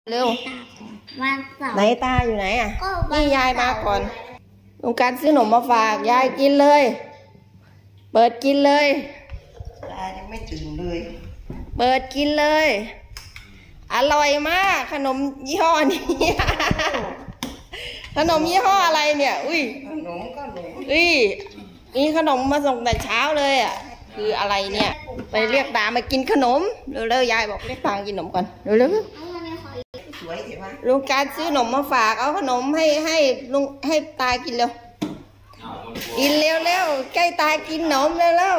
เร็ววันเสาร์ไหนตาอยู่ไหนอ่ะนี่ยายมาก่อนลุงการซื้อขนมมาฝากยายกินเลยเปิดกินเลยตายังไม่ตื่นเลยเปิดกินเลยอร่อยมากขนมยี่ห้อนี้ขนมยี่ห้ออะไรเนี่ยอุ้ยขนมนี่ขนมมาส่งแต่เช้าเลยอ่ะคืออะไรเนี่ยไปเรียกตามากินขนมเร็วๆยายบอกเรียกตากินขนมก่อนเร็วสวยเห็นไหมลุงการซื้อขนมมาฝากเอาขนมให้ลุงให้ตากินเร็วกินเร็วใกล้ตากินขนมเร็ว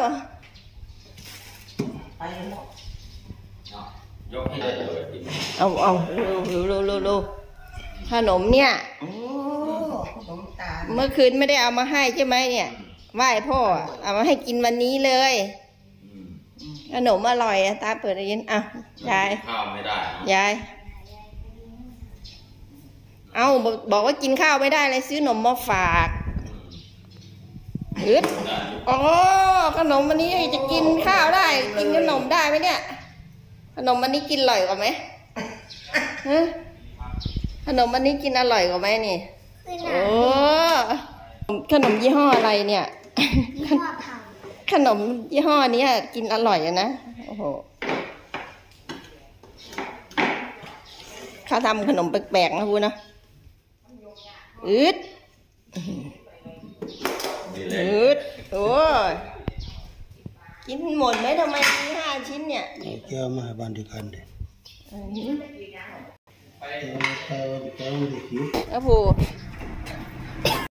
ไปหมดยกให้ได้เลยเอาเร็วขนมเนี่ยโอ้ขนมตาลเมื่อคืนไม่ได้เอามาให้ใช่ไหมเนี่ยไหว้พ่อเอามาให้กินวันนี้เลยขนมอร่อยอะตาเปิดได้ยินอ่ะยายข้าวไม่ได้ยายเอาบอกว่ากินข้าวไม่ได้เลยซื้อขนมมาฝากอ๋อขนมวันนี้จะกินข้าวได้กินขนมได้ไหมเนี่ยขนมวันนี้กินอร่อยกว่าไหมขนมวันนี้กินอร่อยกว่าไหมนี่โอ้ขนมยี่ห้ออะไรเนี่ยขนมยี่ห้อนี้กินอร่อยนะโอ้โหเขาทำขนมแปลกๆนะพูนะโอ้ยกินหมดไหมทำไมมี5 ชิ้นเนี่ยแก้วมาบ้านเดียวกันเด็กแล้วผู